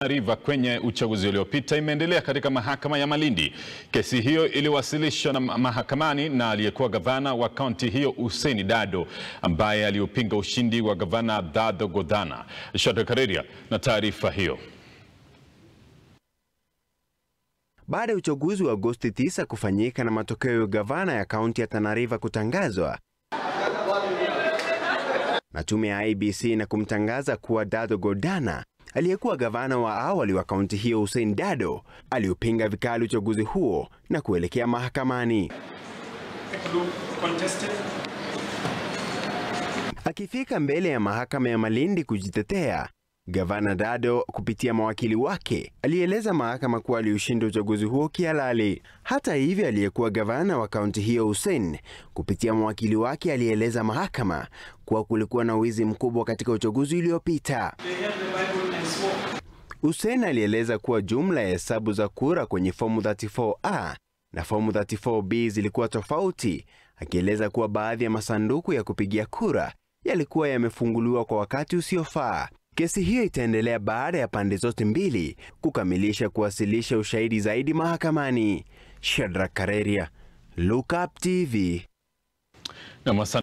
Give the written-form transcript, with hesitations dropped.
River kwenye uchaguzi uliopita imeendelea katika mahakama ya Malindi. Kesi hiyo iliwasilishwa na mahakamani na aliyekuwa gavana wa kaunti hiyo Usaini Dado, ambaye aliupinga ushindi wa Gavana Tana Godhana. Shadakareria na taarifa hiyo. Baada ya uchaguzi wa Agosti 9 kufanyika na matokeo ya gavana ya kaunti ya Tana River kutangazwa na tume ya IEBC na kumtangaza kuwa Tana Godhana, aliyekuwa gavana wa awali wa kaunti hiyo Usaini Dado aliupinga vikali uchaguzi huo na kuelekea mahakamani. Akifika mbele ya mahakama ya Malindi kujitetea, Gavana Dado kupitia mawakili wake alieleza mahakama kuwa aliushinda uchaguzi huo kihalali. Hata hivyo, aliyekuwa gavana wa kaunti hiyo Usaini kupitia mawakili wake alieleza mahakama kuwa kulikuwa na wizi mkubwa katika uchaguzi uliopita. Usaini alieleza kuwa jumla ya hesabu za kura kwenye fomu 34A na fomu 34B zilikuwa tofauti, akieleza kuwa baadhi ya masanduku ya kupigia kura yalikuwa yamefunguliwa kwa wakati usiofaa. Kesi hiyo itaendelea baada ya pande zote mbili kukamilisha kuwasilisha ushahidi zaidi mahakamani. Shadakareria, Look Up TV.